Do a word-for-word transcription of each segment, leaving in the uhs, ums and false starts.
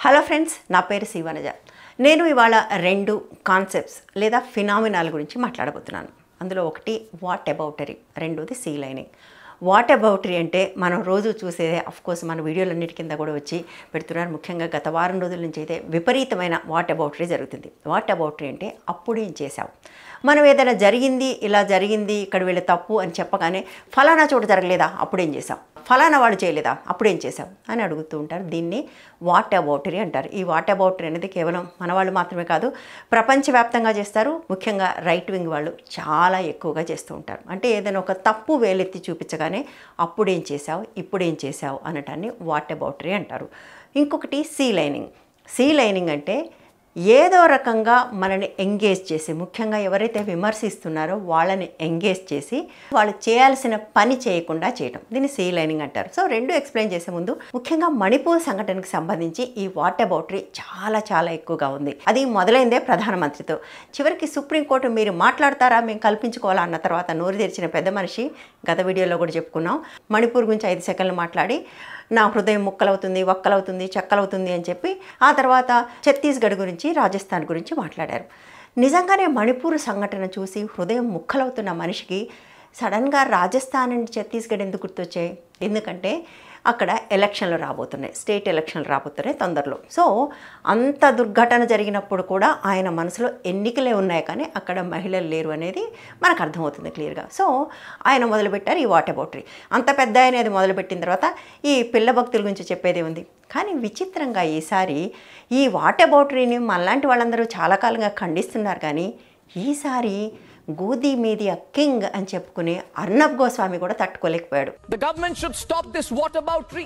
Hello friends, నా పేరు C Vanaja. నేను ఇవాళ రెండు కాన్సెప్ట్స్ లేదా ఫినామినాల గురించి మాట్లాడబోతున్నాను. అందులో ఒకటి వాట్ అబౌటరీ, రెండోది సీ లైనింగ్. వాట్ అబౌటరీ అంటే మనం రోజు చూసేదే, అఫ్కోర్స్ మన వీడియోలన్నిటి కింద కూడా వచ్చి పెడుతున్నారు. ముఖ్యంగా గత వారం రోజుల నుంచి అయితే విపరీతమైన వాట్ అబౌటరీ జరుగుతుంది. వాట్ అబౌటరీ అంటే అప్పుడేం చేశావు, మనం ఏదైనా జరిగింది, ఇలా జరిగింది, ఇక్కడ వీళ్ళ తప్పు అని చెప్పగానే ఫలానా చోట జరగలేదా, అప్పుడేం చేశావు, ఫలానా వాళ్ళు చేయలేదా, అప్పుడేం చేశావు అని అడుగుతూ ఉంటారు. దీన్ని వాట్ అబౌటరీ అంటారు. ఈ వాట్ అబౌటరీ అనేది కేవలం మన వాళ్ళు మాత్రమే కాదు, ప్రపంచవ్యాప్తంగా చేస్తారు. ముఖ్యంగా రైట్ వింగ్ వాళ్ళు చాలా ఎక్కువగా చేస్తూ ఉంటారు. అంటే ఏదైనా ఒక తప్పు వేలెత్తి చూపించగానే అప్పుడేం చేశావు, ఇప్పుడేం చేశావు అనటాన్ని వాట్ అబౌటరీ అంటారు. ఇంకొకటి సీ లైనింగ్. సీ లైనింగ్ అంటే ఏదో రకంగా మనని ఎంగేజ్ చేసి, ముఖ్యంగా ఎవరైతే విమర్శిస్తున్నారో వాళ్ళని ఎంగేజ్ చేసి వాళ్ళు చేయాల్సిన పని చేయకుండా చేయడం, దీన్ని సీ లైనింగ్ అంటారు. సో రెండు ఎక్స్ప్లెయిన్ చేసే ముందు ముఖ్యంగా మణిపూర్ సంఘటనకు సంబంధించి ఈ వాట్ అబౌటరీ చాలా చాలా ఎక్కువగా ఉంది. అది మొదలైందే ప్రధానమంత్రితో. చివరికి సుప్రీంకోర్టు మీరు మాట్లాడతారా, మేము కల్పించుకోవాలా అన్న తర్వాత నోరు తెరిచిన పెద్ద మనిషి, గత వీడియోలో కూడా చెప్పుకున్నాం, మణిపూర్ గురించి ఐదు సెకండ్లు మాట్లాడి నా హృదయం ముక్కలవుతుంది, వక్కలవుతుంది, చెక్కలవుతుంది అని చెప్పి ఆ తర్వాత ఛత్తీస్గఢ్ గురించి, రాజస్థాన్ గురించి మాట్లాడారు. నిజంగానే మణిపూర్ సంఘటన చూసి హృదయం ముక్కలవుతున్న మనిషికి సడన్గా రాజస్థాన్ అండ్ ఛత్తీస్గఢ్ ఎందుకు గుర్తొచ్చాయి? ఎందుకంటే అక్కడ ఎలక్షన్లు రాబోతున్నాయి, స్టేట్ ఎలక్షన్లు రాబోతున్నాయి తొందరలో. సో అంత దుర్ఘటన జరిగినప్పుడు కూడా ఆయన మనసులో ఎన్నికలే ఉన్నాయి, కానీ అక్కడ మహిళలు లేరు అనేది మనకు అర్థమవుతుంది క్లియర్గా. సో ఆయన మొదలుపెట్టారు ఈ వాట్ అబౌటరీ. అంత పెద్ద ఆయన అది మొదలుపెట్టిన తర్వాత ఈ పిల్ల భక్తుల గురించి చెప్పేదే ఉంది. కానీ విచిత్రంగా ఈసారి ఈ వాట్ అబౌటరీని మనలాంటి వాళ్ళందరూ చాలా కాలంగా ఖండిస్తున్నారు, కానీ ఈసారి గోదీ మీడియా కింగ్ అని చెప్పుకునే అర్నబ్ గోస్వామి కూడా తట్టుకోలేకపోయాడు. The government should stop this whataboutery.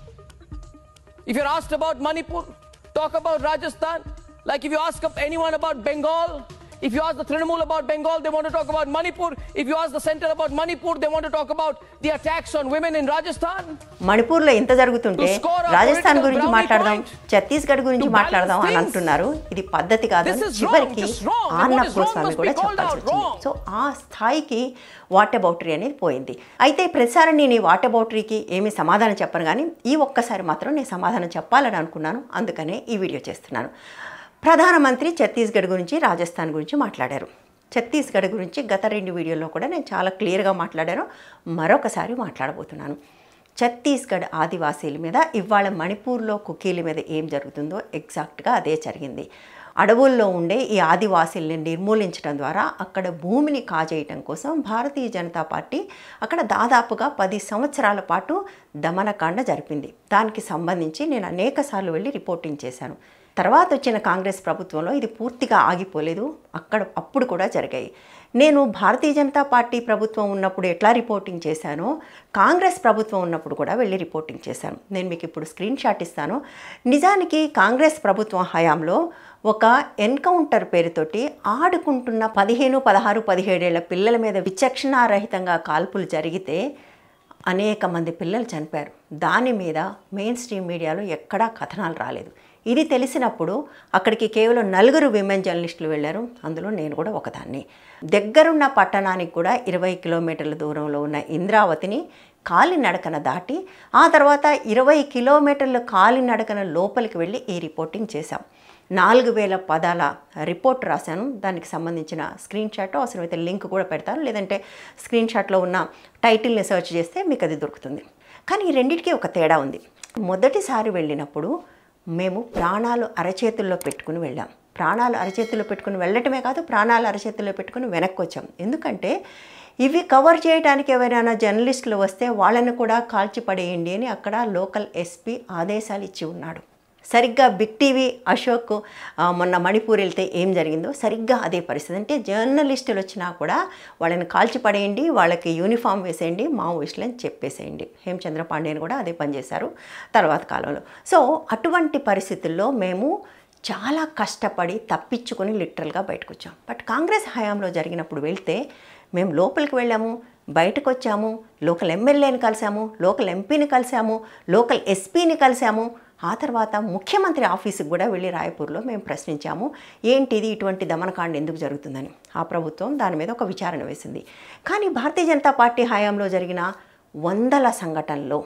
If you're asked about Manipur, talk about Rajasthan. Like if you ask anyone about Bengal, if you ask the Trinamool about Bengal, they want to talk about Manipur. If you ask the center about Manipur, they want to talk about the attacks on women in Rajasthan. మణిపూర్లో ఇంత జరుగుతుంటే రాజస్థాన్ గురించి మాట్లాడదాం, ఛత్తీస్గఢ్ గురించి మాట్లాడదాం అని అంటున్నారు. ఇది పద్ధతి కాదు. చివరికి అర్నబ్ గోస్వామి కూడా చెప్పాల్సి వచ్చింది. సో ఆ స్థాయికి వాట్ అబౌటరీ అనేది పోయింది. అయితే ప్రతిసారి నేను ఈ వాట్ అబౌటరీకి ఏమీ సమాధానం చెప్పను, కానీ ఈ ఒక్కసారి మాత్రం నేను సమాధానం చెప్పాలని అనుకున్నాను. అందుకనే ఈ వీడియో చేస్తున్నాను. ప్రధానమంత్రి ఛత్తీస్గఢ్ గురించి, రాజస్థాన్ గురించి మాట్లాడారు. ఛత్తీస్గఢ్ గురించి గత రెండు వీడియోల్లో కూడా నేను చాలా క్లియర్గా మాట్లాడాను, మరొకసారి మాట్లాడబోతున్నాను. ఛత్తీస్గఢ్ ఆదివాసీల మీద, ఇవాళ మణిపూర్లో కుకీల మీద ఏం జరుగుతుందో ఎగ్జాక్ట్గా అదే జరిగింది. అడవుల్లో ఉండే ఈ ఆదివాసీల్ని నిర్మూలించడం ద్వారా అక్కడ భూమిని కాజేయటం కోసం భారతీయ జనతా పార్టీ అక్కడ దాదాపుగా పది సంవత్సరాల పాటు దమనకాండ జరిపింది. దానికి సంబంధించి నేను అనేక సార్లు వెళ్ళి రిపోర్టింగ్ చేశాను. తర్వాత వచ్చిన కాంగ్రెస్ ప్రభుత్వంలో ఇది పూర్తిగా ఆగిపోలేదు, అక్కడ అప్పుడు కూడా జరిగాయి. నేను భారతీయ జనతా పార్టీ ప్రభుత్వం ఉన్నప్పుడు ఎట్లా రిపోర్టింగ్ చేశానో, కాంగ్రెస్ ప్రభుత్వం ఉన్నప్పుడు కూడా వెళ్ళి రిపోర్టింగ్ చేశాను. నేను మీకు ఇప్పుడు స్క్రీన్ షాట్ ఇస్తాను. నిజానికి కాంగ్రెస్ ప్రభుత్వం హయాంలో ఒక ఎన్కౌంటర్ పేరుతోటి ఆడుకుంటున్న పదిహేను పదహారు పదిహేడేళ్ల పిల్లల మీద విచక్షణారహితంగా కాల్పులు జరిగితే అనేక మంది పిల్లలు చనిపోయారు. దాని మీద మెయిన్ స్ట్రీమ్ మీడియాలో ఎక్కడా కథనాలు రాలేదు. ఇది తెలిసినప్పుడు అక్కడికి కేవలం నలుగురు విమెన్ జర్నలిస్టులు వెళ్ళారు, అందులో నేను కూడా ఒకదాన్ని. దగ్గరున్న పట్టణానికి కూడా ఇరవై కిలోమీటర్ల దూరంలో ఉన్న ఇంద్రావతిని కాలినడకన దాటి ఆ తర్వాత ఇరవై కిలోమీటర్ల కాలినడకన లోపలికి వెళ్ళి ఈ రిపోర్టింగ్ చేశాం. నాలుగు వేల పదాల రిపోర్ట్ రాశాను. దానికి సంబంధించిన స్క్రీన్ షాట్, అవసరమైతే లింక్ కూడా పెడతాను, లేదంటే స్క్రీన్ షాట్లో ఉన్న టైటిల్ని సెర్చ్ చేస్తే మీకు అది దొరుకుతుంది. కానీ ఈ రెండింటికి ఒక తేడా ఉంది. మొదటిసారి వెళ్ళినప్పుడు మేము ప్రాణాలు అరచేతుల్లో పెట్టుకుని వెళ్ళాం. ప్రాణాలు అరచేతుల్లో పెట్టుకుని వెళ్ళటమే కాదు, ప్రాణాలు అరచేతుల్లో పెట్టుకుని వెనక్కి వచ్చాం. ఎందుకంటే ఇవి కవర్ చేయడానికి ఎవరైనా జర్నలిస్టులు వస్తే వాళ్ళని కూడా కాల్చి పడేయండి అని అక్కడ లోకల్ ఎస్పీ ఆదేశాలు ఇచ్చి ఉన్నాడు. సరిగ్గా బిగ్ టీవీ అశోక్ మొన్న మణిపూర్ వెళ్తే ఏం జరిగిందో సరిగ్గా అదే పరిస్థితి. అంటే జర్నలిస్టులు వచ్చినా కూడా వాళ్ళని కాల్చి పడేయండి, వాళ్ళకి యూనిఫామ్ వేసేయండి, మావోయిస్టులు అని చెప్పేసేయండి. హేమచంద్ర పాండేని కూడా అదే పనిచేశారు తర్వాత కాలంలో. సో అటువంటి పరిస్థితుల్లో మేము చాలా కష్టపడి తప్పించుకొని లిటరల్గా బయటకు వచ్చాం. బట్ కాంగ్రెస్ హయాంలో జరిగినప్పుడు వెళ్తే మేము లోపలికి వెళ్ళాము, బయటకు వచ్చాము, లోకల్ ఎమ్మెల్యేని కలిసాము, లోకల్ ఎంపీని కలిసాము, లోకల్ ఎస్పీని కలిసాము. ఆ తర్వాత ముఖ్యమంత్రి ఆఫీసుకు కూడా వెళ్ళి రాయపూర్లో మేము ప్రశ్నించాము, ఏంటిది ఇటువంటి దమనకాండ ఎందుకు జరుగుతుందని. ఆ ప్రభుత్వం దాని మీద ఒక విచారణ వేసింది. కానీ భారతీయ జనతా పార్టీ హయాంలో జరిగిన వందల సంఘటనలో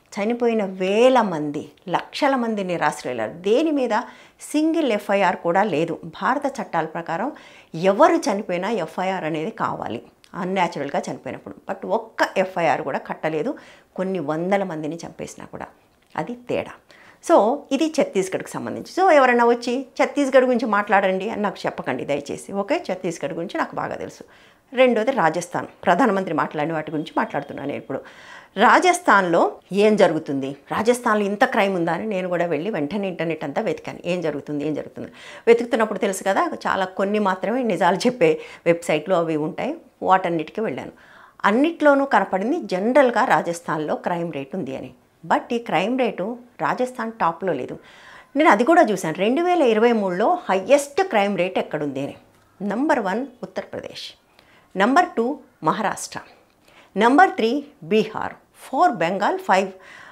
చనిపోయిన వేల మంది, లక్షల మంది నిరాశ్రయులు. దేని మీద సింగిల్ ఎఫ్ఐఆర్ కూడా లేదు. భారత చట్టాల ప్రకారం ఎవరు చనిపోయినా ఎఫ్ఐఆర్ అనేది కావాలి అన్యాచురల్గా చనిపోయినప్పుడు. బట్ ఒక్క ఎఫ్ఐఆర్ కూడా కట్టలేదు, కొన్ని వందల మందిని చంపేసినా కూడా. అది తేడా. సో ఇది ఛత్తీస్గఢ్కి సంబంధించి. సో ఎవరైనా వచ్చి ఛత్తీస్గఢ్ గురించి మాట్లాడండి అని నాకు చెప్పకండి దయచేసి. ఓకే, ఛత్తీస్గఢ్ గురించి నాకు బాగా తెలుసు. రెండోది రాజస్థాన్, ప్రధానమంత్రి మాట్లాడిన వాటి గురించి మాట్లాడుతున్నాను నేను ఇప్పుడు. రాజస్థాన్లో ఏం జరుగుతుంది, రాజస్థాన్లో ఇంత క్రైమ్ ఉందా అని నేను కూడా వెళ్ళి వెంటనే ఇంటర్నెట్ అంతా వెతికాను. ఏం జరుగుతుంది ఏం జరుగుతుంది వెతుకుతున్నప్పుడు తెలుసు కదా, చాలా కొన్ని మాత్రమే నిజాలు చెప్పే వెబ్సైట్లు అవి ఉంటాయి, వాటన్నిటికీ వెళ్ళాను. అన్నిట్లోనూ కనపడింది జనరల్గా రాజస్థాన్లో క్రైమ్ రేట్ ఉంది అని. బట్ ఈ క్రైమ్ రేటు రాజస్థాన్ టాప్లో లేదు. నేను అది కూడా చూశాను. రెండు వేల ఇరవై మూడులో హయ్యెస్ట్ క్రైమ్ రేట్ ఎక్కడుంది అని. Number one Uttar Pradesh, number two Maharashtra, number three Bihar, four Bengal, five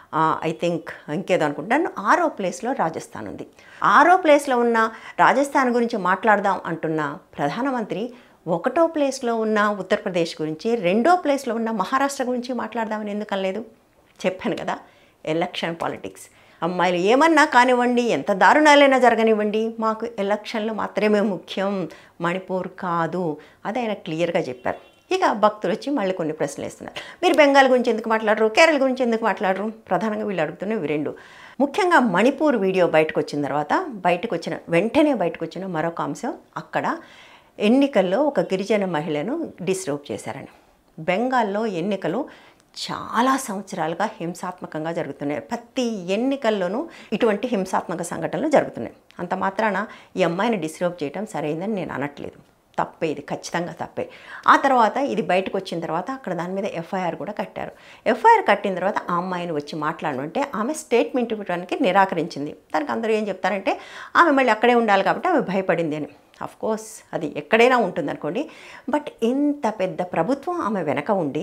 I think ఇంకేదో అనుకుంటాను, ఆరో ప్లేస్లో రాజస్థాన్ ఉంది. ఆరో ప్లేస్లో ఉన్న రాజస్థాన్ గురించి మాట్లాడదాం అంటున్న ప్రధానమంత్రి ఒకటో ప్లేస్లో ఉన్న ఉత్తరప్రదేశ్ గురించి, రెండో ప్లేస్లో ఉన్న మహారాష్ట్ర గురించి మాట్లాడదామని ఎందుకు అనలేదు? చెప్పాను కదా, ఎలక్షన్ పాలిటిక్స్. అమ్మాయిలు ఏమన్నా కానివ్వండి, ఎంత దారుణాలైనా జరగనివ్వండి, మాకు ఎలక్షన్లు మాత్రమే ముఖ్యం, మణిపూర్ కాదు. అది ఆయన క్లియర్గా చెప్పారు. ఇక భక్తులు వచ్చి మళ్ళీ కొన్ని ప్రశ్నలు వేస్తున్నారు. మీరు బెంగాల్ గురించి ఎందుకు మాట్లాడరు, కేరళ గురించి ఎందుకు మాట్లాడరు? ప్రధానంగా వీళ్ళు అడుగుతున్న ఇవి రెండు. ముఖ్యంగా మణిపూర్ వీడియో బయటకు వచ్చిన తర్వాత, బయటకు వచ్చిన వెంటనే బయటకు వచ్చిన మరొక అంశం, అక్కడ ఎన్నికల్లో ఒక గిరిజన మహిళను డిస్టర్బ్ చేశారని. బెంగాల్లో ఎన్నికలు చాలా సంవత్సరాలుగా హింసాత్మకంగా జరుగుతున్నాయి. ప్రతి ఎన్నికల్లోనూ ఇటువంటి హింసాత్మక సంఘటనలు జరుగుతున్నాయి. అంత మాత్రాన ఈ అమ్మాయిని డిస్టర్బ్ చేయడం సరైందని నేను అనట్లేదు, తప్పే, ఇది ఖచ్చితంగా తప్పే. ఆ తర్వాత ఇది బయటకు వచ్చిన తర్వాత అక్కడ దాని మీద ఎఫ్ఐఆర్ కూడా కట్టారు. ఎఫ్ఐఆర్ కట్టిన తర్వాత ఆ అమ్మాయిని వచ్చి మాట్లాడమంటే ఆమె స్టేట్మెంట్ ఇవ్వడానికి నిరాకరించింది. దానికి అందరూ ఏం చెప్తారంటే ఆమె మళ్ళీ అక్కడే ఉండాలి కాబట్టి ఆమె భయపడింది అని. అఫ్కోర్స్ అది ఎక్కడైనా ఉంటుంది అనుకోండి. బట్ ఇంత పెద్ద ప్రభుత్వం ఆమె వెనక ఉండి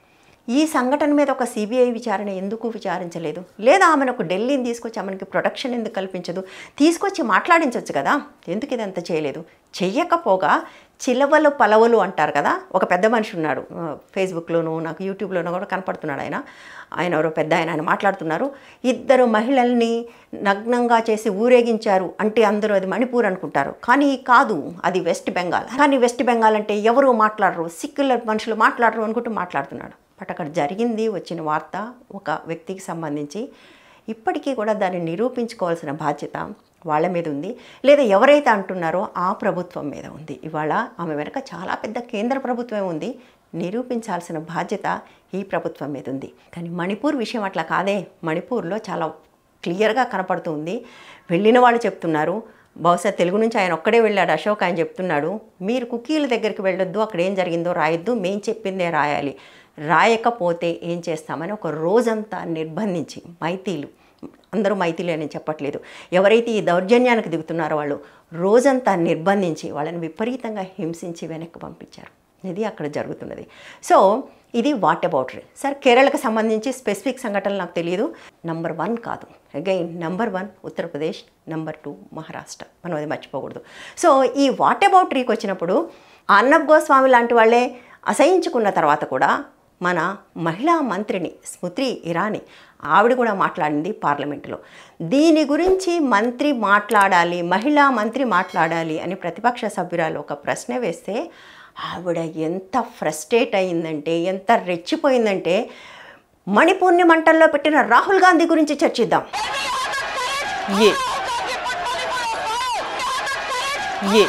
ఈ సంఘటన మీద ఒక సిబిఐ విచారణ ఎందుకు విచారించలేదు? లేదా ఆమెను ఒక ఢిల్లీని తీసుకొచ్చి ఆమెకి ప్రొటెక్షన్ ఎందుకు కల్పించదు? తీసుకొచ్చి మాట్లాడించవచ్చు కదా, ఎందుకు ఇదంతా చేయలేదు? చెయ్యకపోగా చిలవలు పలవలు అంటారు కదా, ఒక పెద్ద మనిషి ఉన్నాడు ఫేస్బుక్లోనూ నాకు యూట్యూబ్లోనూ కూడా కనపడుతున్నాడు. ఆయన ఆయన ఎవరో పెద్ద ఆయన ఆయన మాట్లాడుతున్నారు, ఇద్దరు మహిళల్ని నగ్నంగా చేసి ఊరేగించారు అంటే అందరూ అది మణిపూర్ అనుకుంటారు, కానీ కాదు, అది వెస్ట్ బెంగాల్. కానీ వెస్ట్ బెంగాల్ అంటే ఎవరు మాట్లాడరు, సిక్యులర్ మనుషులు మాట్లాడరు అనుకుంటూ మాట్లాడుతున్నాడు. బట్ అక్కడ జరిగింది వచ్చిన వార్త ఒక వ్యక్తికి సంబంధించి. ఇప్పటికీ కూడా దాన్ని నిరూపించుకోవాల్సిన బాధ్యత వాళ్ళ మీద ఉంది, లేదా ఎవరైతే అంటున్నారో ఆ ప్రభుత్వం మీద ఉంది. ఇవాళ ఆమె వెనక చాలా పెద్ద కేంద్ర ప్రభుత్వమే ఉంది, నిరూపించాల్సిన బాధ్యత ఈ ప్రభుత్వం మీద ఉంది. కానీ మణిపూర్ విషయం అట్లా కాదే. మణిపూర్లో చాలా క్లియర్గా కనపడుతుంది. వెళ్ళిన వాళ్ళు చెప్తున్నారు, బహుశా తెలుగు నుంచి ఆయన ఒక్కడే వెళ్ళాడు అశోక్, ఆయన చెప్తున్నాడు, మీరు కుకీల దగ్గరికి వెళ్ళొద్దు, అక్కడ ఏం జరిగిందో రాయొద్దు, మేము చెప్పిందే రాయాలి, రాయకపోతే ఏం చేస్తామని ఒక రోజంతా నిర్బంధించి, మైతీలు అందరూ మైతీలు అని చెప్పట్లేదు, ఎవరైతే ఈ దౌర్జన్యానికి దిగుతున్నారో వాళ్ళు రోజంతా నిర్బంధించి వాళ్ళని విపరీతంగా హింసించి వెనక్కి పంపించారు. ఇది అక్కడ జరుగుతున్నది. సో ఇది వాట్ అబౌట్ రే. సార్ కేరళకు సంబంధించి స్పెసిఫిక్ సంఘటనలు నాకు తెలియదు. నంబర్ వన్ కాదు, again number one Uttar Pradesh, number two Maharashtra, మనం అది మర్చిపోకూడదు. సో ఈ వాట్ అబౌట్ రీకి వచ్చినప్పుడు అర్నబ్ గోస్వామి లాంటి వాళ్ళే అసహించుకున్న తర్వాత కూడా మన మహిళా మంత్రిని స్మృతి ఇరానీ ఆవిడ కూడా మాట్లాడింది పార్లమెంటులో. దీని గురించి మంత్రి మాట్లాడాలి, మహిళా మంత్రి మాట్లాడాలి అని ప్రతిపక్ష సభ్యురాలు ఒక ప్రశ్న వేస్తే ఆవిడ ఎంత ఫ్రస్ట్రేట్ అయిందంటే, ఎంత రెచ్చిపోయిందంటే, మణిపూర్ని మంటల్లో పెట్టిన రాహుల్ గాంధీ గురించి చర్చిద్దాం. ఏ ఏ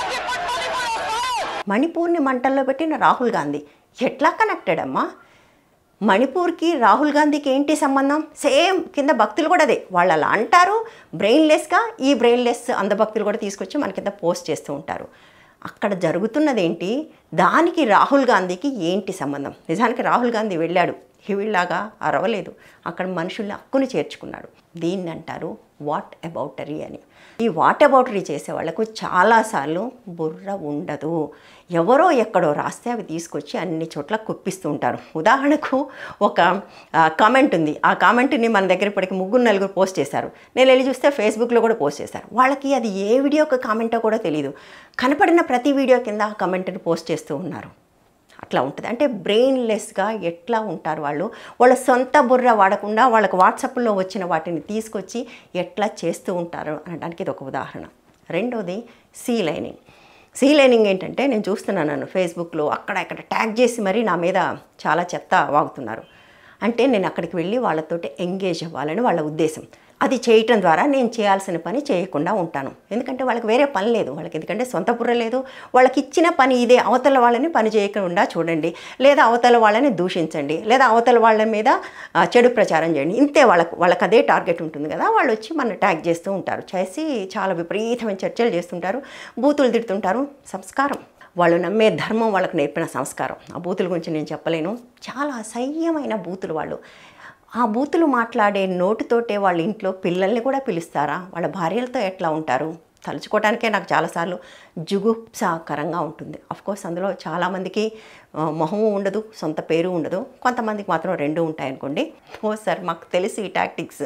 మణిపూర్ని మంటల్లో పెట్టిన రాహుల్ గాంధీ ఎట్లా కనెక్టెడ్ అమ్మా? మణిపూర్కి రాహుల్ గాంధీకి ఏంటి సంబంధం? సేమ్ కింద భక్తులు కూడా అదే, వాళ్ళు అలా అంటారు బ్రెయిన్లెస్గా. ఈ బ్రెయిన్లెస్ అందభక్తులు కూడా తీసుకొచ్చి మన కింద పోస్ట్ చేస్తూ ఉంటారు. అక్కడ జరుగుతున్నది ఏంటి, దానికి రాహుల్ గాంధీకి ఏంటి సంబంధం? నిజానికి రాహుల్ గాంధీ వెళ్ళాడు, హివిళ్ళలాగా అరవలేదు, అక్కడ మనుషుల్ని హక్కుని చేర్చుకున్నాడు. దీన్ని అంటారు వాట్ అబౌటరీ అని. ఈ వాట్ అబౌటరీ చేసే వాళ్ళకు చాలాసార్లు బుర్ర ఉండదు. ఎవరో ఎక్కడో రాస్తే అవి తీసుకొచ్చి అన్ని చోట్ల కుప్పిస్తూ ఉంటారు. ఉదాహరణకు ఒక కామెంట్ ఉంది, ఆ కామెంట్ని మన దగ్గర ఇప్పటికి ముగ్గురు నలుగురు పోస్ట్ చేశారు. నేను వెళ్ళి చూస్తే ఫేస్బుక్లో కూడా పోస్ట్ చేశారు. వాళ్ళకి అది ఏ వీడియోకి కామెంటో కూడా తెలియదు, కనపడిన ప్రతి వీడియో కింద ఆ కామెంట్ని పోస్ట్ చేస్తూ ఉన్నారు. అట్లా ఉంటుంది. అంటే బ్రెయిన్లెస్గా ఎట్లా ఉంటారు వాళ్ళు, వాళ్ళ సొంత బుర్ర వాడకుండా వాళ్ళకు వాట్సాప్లో వచ్చిన వాటిని తీసుకొచ్చి ఎట్లా చేస్తూ ఉంటారు అనడానికి ఇది ఒక ఉదాహరణ. రెండోది సీ లైనింగ్. సీ లైనింగ్ ఏంటంటే నేను చూస్తున్నాను నన్ను ఫేస్బుక్లో అక్కడ ఇక్కడ ట్యాగ్ చేసి మరీ నా మీద చాలా చెత్త వాగుతున్నారు. అంటే నేను అక్కడికి వెళ్ళి వాళ్ళతోటి ఎంగేజ్ అవ్వాలని వాళ్ళ ఉద్దేశం. అది చేయటం ద్వారా నేను చేయాల్సిన పని చేయకుండా ఉంటాను. ఎందుకంటే వాళ్ళకి వేరే పని లేదు, వాళ్ళకి ఎందుకంటే సొంత బుర్ర లేదు. వాళ్ళకి ఇచ్చిన పని ఇదే, అవతల వాళ్ళని పని చేయకుండా చూడండి, లేదా అవతల వాళ్ళని దూషించండి, లేదా అవతల వాళ్ళ మీద చెడు ప్రచారం చేయండి. ఇంతే వాళ్ళకు వాళ్ళకి అదే టార్గెట్ ఉంటుంది కదా. వాళ్ళు వచ్చి మన ట్యాగ్ చేస్తూ ఉంటారు, చేసి చాలా విపరీతమైన చర్చలు చేస్తుంటారు, బూతులు తిడుతుంటారు. సంస్కారం, వాళ్ళు నమ్మే ధర్మం వాళ్ళకు నేర్పిన సంస్కారం. ఆ బూతుల గురించి నేను చెప్పలేను, చాలా అసహ్యమైన బూతులు. వాళ్ళు ఆ బూతులు మాట్లాడే నోటితోటే వాళ్ళ ఇంట్లో పిల్లల్ని కూడా పిలుస్తారా, వాళ్ళ భార్యలతో ఎట్లా ఉంటారు, తలుచుకోవడానికే నాకు చాలాసార్లు జుగుప్సాకరంగా ఉంటుంది. అఫ్కోర్స్ అందులో చాలామందికి మొహము ఉండదు, సొంత పేరు ఉండదు, కొంతమందికి మాత్రం రెండు ఉంటాయి అనుకోండి. ఓ సార్ మాకు తెలిసి ఈ టాక్టిక్స్.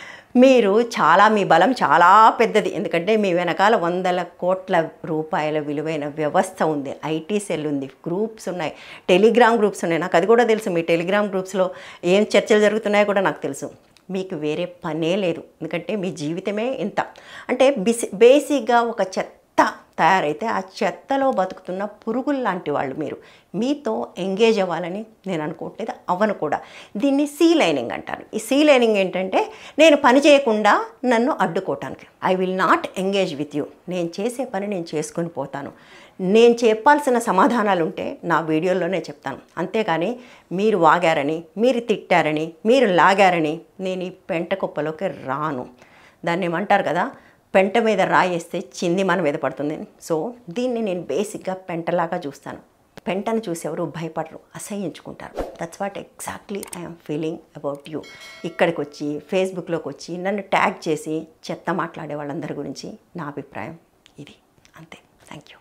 మీరు చాలా, మీ బలం చాలా పెద్దది, ఎందుకంటే మీ వెనకాల వందల కోట్ల రూపాయల విలువైన వ్యవస్థ ఉంది, ఐటీ సెల్ ఉంది, గ్రూప్స్ ఉన్నాయి, టెలిగ్రామ్ గ్రూప్స్ ఉన్నాయి. నాకు అది కూడా తెలుసు, మీ టెలిగ్రామ్ గ్రూప్స్లో ఏం చర్చలు జరుగుతున్నాయో కూడా నాకు తెలుసు. మీకు వేరే పనే లేదు, ఎందుకంటే మీ జీవితమే ఇంత. అంటే బిసి బేసిక్గా ఒక చెత్త తయారైతే ఆ చెత్తలో బతుకుతున్న పురుగులు లాంటి వాళ్ళు మీరు. మీతో ఎంగేజ్ అవ్వాలని నేను అనుకోవట్లేదు, అవ్వను కూడా. దీన్ని సీ లైనింగ్ అంటారు. ఈ సీ లైనింగ్ ఏంటంటే నేను పని చేయకుండా నన్ను అడ్డుకోవటానికి. I will not engage with you. నేను చేసే పని నేను చేసుకొని పోతాను. నేను చెప్పాల్సిన సమాధానాలు ఉంటే నా వీడియోలోనే చెప్తాను, అంతేగాని మీరు వాగారని, మీరు తిట్టారని, మీరు లాగారని నేను ఈ పెంట కుప్పలోకి రాను. దాన్ని ఏమంటారు కదా, పెంట మీద రాయేస్తే చింది మన మీద పడుతుంది. సో దీన్ని నేను బేసిక్గా పెంటలాగా చూస్తాను. పెంటను చూసి ఎవరు భయపడరు, అసహ్యించుకుంటారు. That's what exactly I'm feeling about you. ఇక్కడికి వచ్చి ఫేస్బుక్లోకి వచ్చి నన్ను ట్యాగ్ చేసి చెత్త మాట్లాడే వాళ్ళందరి గురించి నా అభిప్రాయం ఇది, అంతే. Thank you.